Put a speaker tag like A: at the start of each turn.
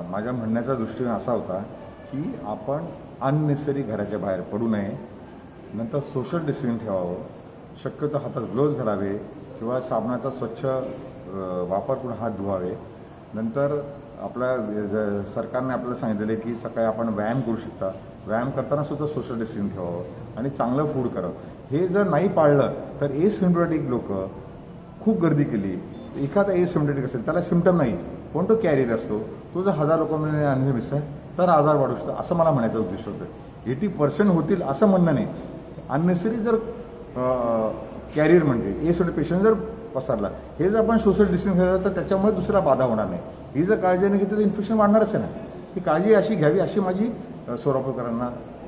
A: माझ्या म्हणण्याचा दृष्टिकोन असा होता की आपण अननेसेसरी घराच्या बाहेर पडू नये, नंतर सोशल डिस्टन्सिंग ठेवावं, शक्यतो हातात ग्लोव्ज घालावे किंवा साबणाचा स्वच्छ वापर करून हात धुवावे. नंतर आपल्या सरकारने आपल्याला सांगितलेलं आहे की सकाळी आपण व्यायाम करू शकता, व्यायाम करताना सुद्धा सोशल डिस्टन्सिंग ठेवावं आणि चांगलं फूड करावं. हे जर नाही पाळलं तर एसिम्प्टोमॅटिक लोक खूप गर्दी केली, एखादा एसिम्प्टोमॅटिक असेल त्याला सिम्पटम नाही पण तो कॅरियर असतो, तो जर 1000 लोकांमध्ये आणले मिसळ तर आजार वाढू शकतो, असं मला म्हणायचं उद्देश होतं. 80% होतील असं म्हणणं नाही. अननेसरी जर कॅरियर म्हणजे एसिम्प्टोमॅटिक पेशंट जर पसरला, हे जर आपण सोशल डिस्टन्स ठेवलं तर त्याच्यामुळे दुसरा बाधा होणार नाही. ही जर काळजी नाही घेतली तर इन्फेक्शन वाढणारच आहे ना. ही काळजी अशी घ्यावी अशी माझी सोलापूरकरांना